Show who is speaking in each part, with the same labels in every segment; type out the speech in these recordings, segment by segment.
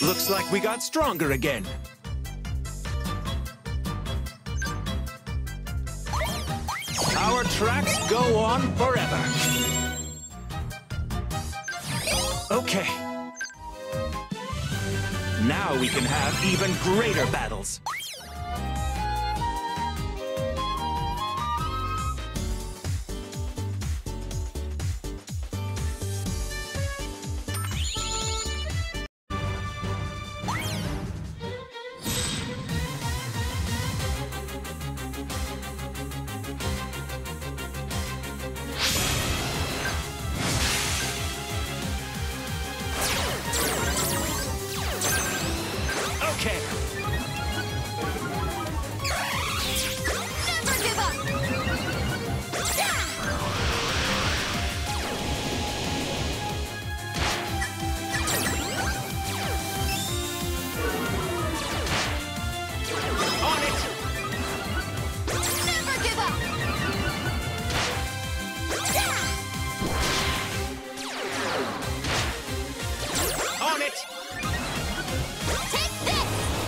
Speaker 1: Looks like we got stronger again. Our tracks go on forever. Okay. Now we can have even greater battles. Okay.
Speaker 2: Never give up!
Speaker 1: On it!
Speaker 2: Never give up!
Speaker 1: On it!
Speaker 2: Take this!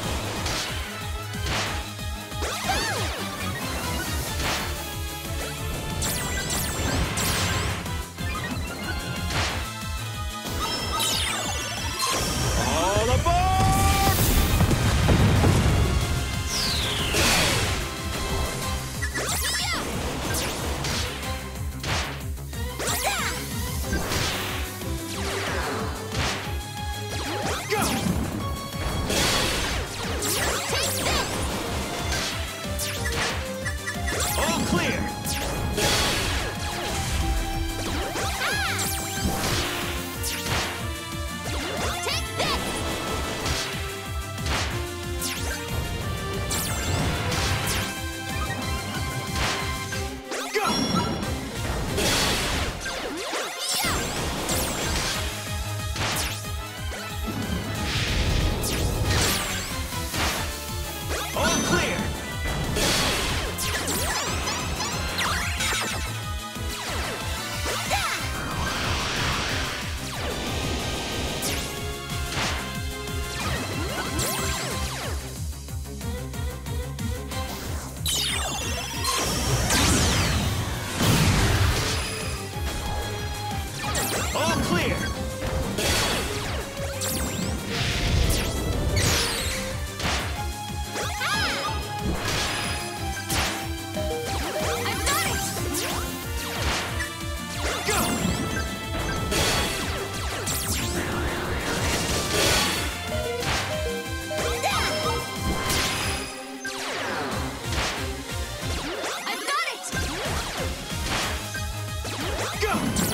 Speaker 1: All aboard! Go! All clear!
Speaker 2: Take this!
Speaker 1: Go! All clear! All clear!
Speaker 2: I've got it!
Speaker 1: Go!
Speaker 2: I've got it!
Speaker 1: Go!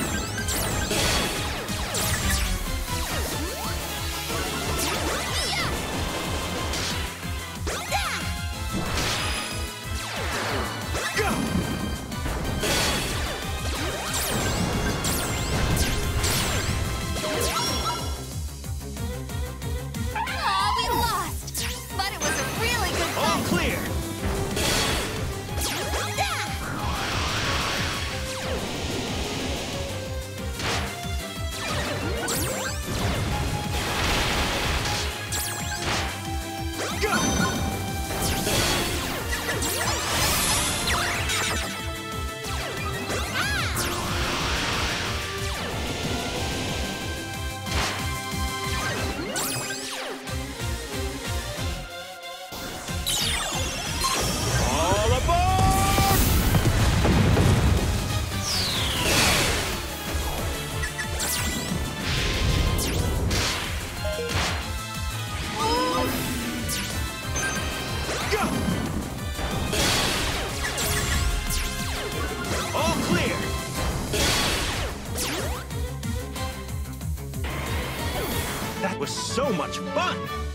Speaker 1: Go!
Speaker 2: Aw, we lost! But it was a really good
Speaker 1: All
Speaker 2: fight!
Speaker 1: clear! Go! All aboard! Go! All clear! That was so much fun!